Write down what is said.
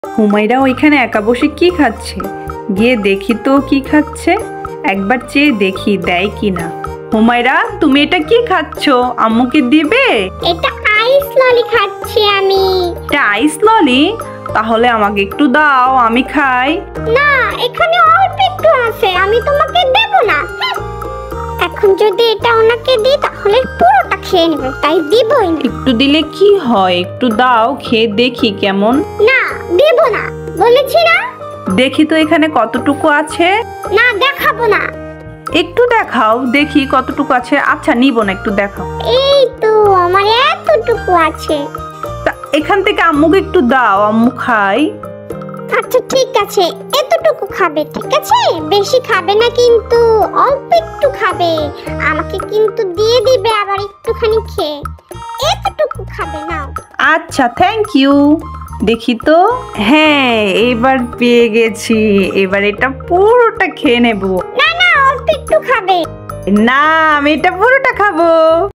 হুমায়রা ওইখানে একা বসে কি খাচ্ছে? গিয়ে দেখি তো কি খাচ্ছে। একবার চেয়ে দেখি দেয় কিনা। হুমায়রা, তুমি এটা কি খাচ্ছ? আম্মুকে দিবে? এটা আইস ললি খাচ্ছি আমি। এটা আইস ললি? তাহলে আমাকে একটু দাও, আমি খাই। না, এখানে অল্প একটু আছে, আমি তোমাকে দেব না। এখন যদি এটা ওনাকে দিই তাহলে পুরোটা খেয়ে নেবে, তাই দিবই না। একটু দিলে কি হয়? একটু দাও, খেয়ে দেখি কেমন। না, দেব না বলেছি না। দেখি তো এখানে কতটুকু আছে। না, দেখাবো না। একটু দেখাও দেখি কতটুকু আছে। আচ্ছা, নিব না, একটু দেখাও। এই তো আমার এতটুকু আছে। তা এখান থেকে আম্মুকে একটু দাও, আম্মু খাই। আচ্ছা ঠিক আছে, এতটুকু খাবে, ঠিক আছে? বেশি খাবে না কিন্তু, অল্প একটু খাবে। আমাকে কিন্তু দিয়ে দিবে আবার একটুখানি খেয়ে। এতটুকু খাবে নাও। আচ্ছা, থ্যাংক ইউ। দেখি তো। হ্যাঁ, এবার পেয়ে গেছি। এবার এটা পুরোটা খেয়ে নেব। না না, অল্প একটু খাবে। না, আমি এটা পুরোটা খাবো।